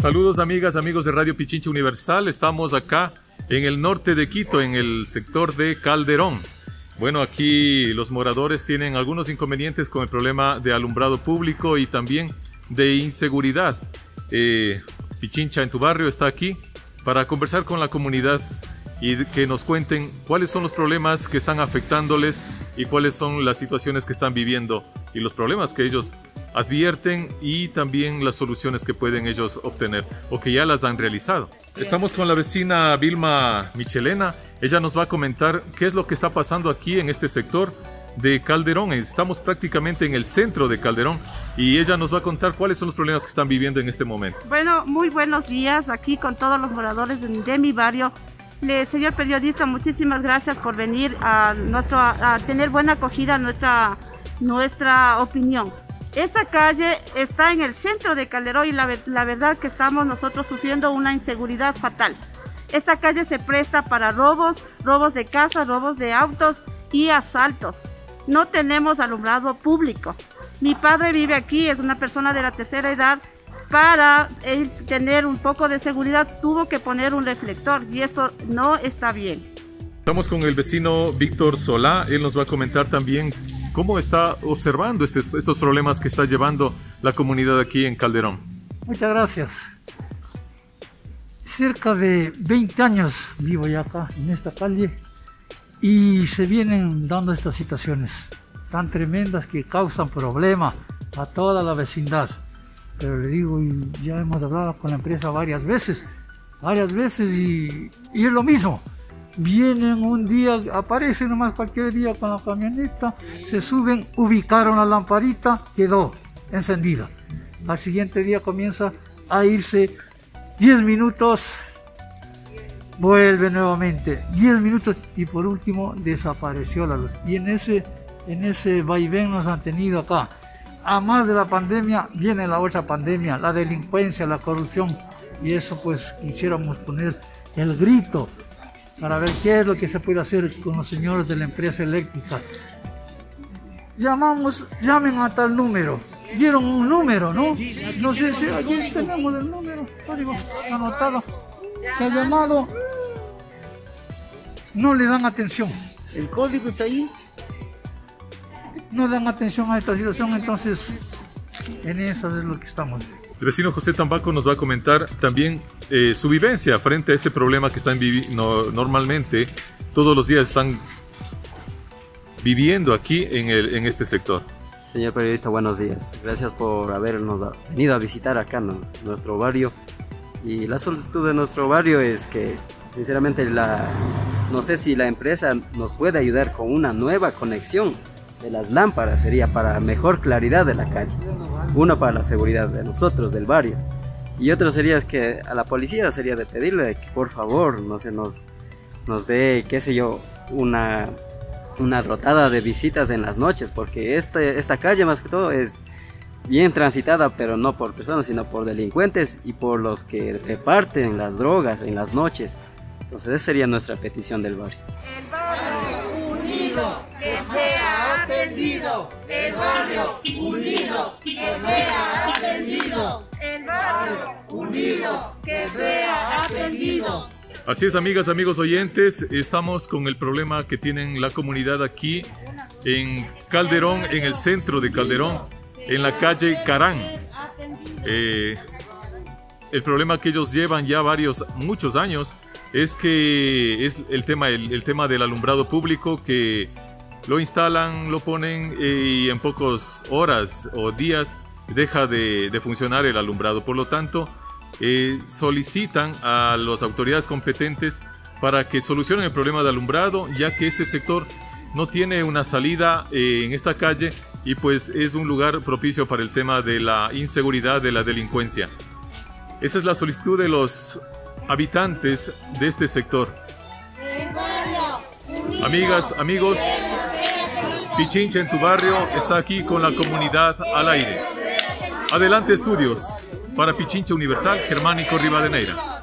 Saludos amigas, amigos de Radio Pichincha Universal. Estamos acá en el norte de Quito, en el sector de Calderón. Bueno, aquí los moradores tienen algunos inconvenientes con el problema de alumbrado público y también de inseguridad. Pichincha en tu barrio está aquí para conversar con la comunidad y que nos cuenten cuáles son los problemas que están afectándoles y cuáles son las situaciones que están viviendo y los problemas que ellos advierten y también las soluciones que pueden ellos obtener o que ya las han realizado. Estamos con la vecina Vilma Michelena. Ella nos va a comentar qué es lo que está pasando aquí en este sector de Calderón. Estamos prácticamente en el centro de Calderón y ella nos va a contar cuáles son los problemas que están viviendo en este momento. Bueno, muy buenos días aquí con todos los moradores de mi barrio. Señor periodista, muchísimas gracias por venir a tener buena acogida a nuestra opinión. Esta calle está en el centro de Calderón y la verdad que estamos nosotros sufriendo una inseguridad fatal. Esta calle se presta para robos de casas, robos de autos y asaltos. No tenemos alumbrado público. Mi padre vive aquí, es una persona de la tercera edad. Para tener un poco de seguridad tuvo que poner un reflector y eso no está bien. Estamos con el vecino Víctor Solá. Él nos va a comentar también cómo está observando estos problemas que está llevando la comunidad aquí en Calderón. Muchas gracias. Cerca de 20 años vivo ya acá en esta calle y se vienen dando estas situaciones tan tremendas que causan problemas a toda la vecindad. Pero le digo, y ya hemos hablado con la empresa varias veces y es lo mismo. Vienen un día, aparecen nomás cualquier día con la camioneta, se suben, ubicaron la lamparita, quedó encendida. Al siguiente día comienza a irse 10 minutos, vuelve nuevamente 10 minutos y por último desapareció la luz. Y en ese vaivén nos han tenido acá. A más de la pandemia viene la otra pandemia, la delincuencia, la corrupción, y eso pues quisiéramos poner el grito para ver qué es lo que se puede hacer con los señores de la empresa eléctrica. Llamen a tal número. Dieron un número, ¿no? No sé si aquí tenemos el número, código anotado. Se ha llamado, no le dan atención. ¿El código está ahí? No dan atención a esta situación, entonces en eso es lo que estamos. El vecino José Tambaco nos va a comentar también su vivencia frente a este problema que están normalmente todos los días están viviendo aquí en este sector. Señor periodista, buenos días. Gracias por habernos venido a visitar acá nuestro barrio. Y la solicitud de nuestro barrio es que, sinceramente, no sé si la empresa nos puede ayudar con una nueva conexión de las lámparas, sería para mejor claridad de la calle. Uno para la seguridad de nosotros, del barrio. Y otro sería que a la policía sería de pedirle que por favor nos dé, qué sé yo, una rotada de visitas en las noches, porque esta calle más que todo es bien transitada, pero no por personas, sino por delincuentes y por los que reparten las drogas en las noches. Entonces esa sería nuestra petición del barrio. El barrio unido, que sea atendido. El barrio unido, que sea atendido. El barrio unido, que sea atendido. Así es, amigas, amigos oyentes, estamos con el problema que tienen la comunidad aquí en Calderón, en el centro de Calderón, en la calle Carán. El problema que ellos llevan ya muchos años es que es el tema del alumbrado público, que lo instalan, lo ponen y en pocas horas o días deja de funcionar el alumbrado. Por lo tanto, solicitan a las autoridades competentes para que solucionen el problema de alumbrado, ya que este sector no tiene una salida en esta calle y pues es un lugar propicio para el tema de la inseguridad, de la delincuencia. Esa es la solicitud de los habitantes de este sector. Amigas, amigos, Pichincha en tu barrio está aquí con la comunidad al aire. Adelante estudios. Para Pichincha Universal, Germánico Rivadeneira.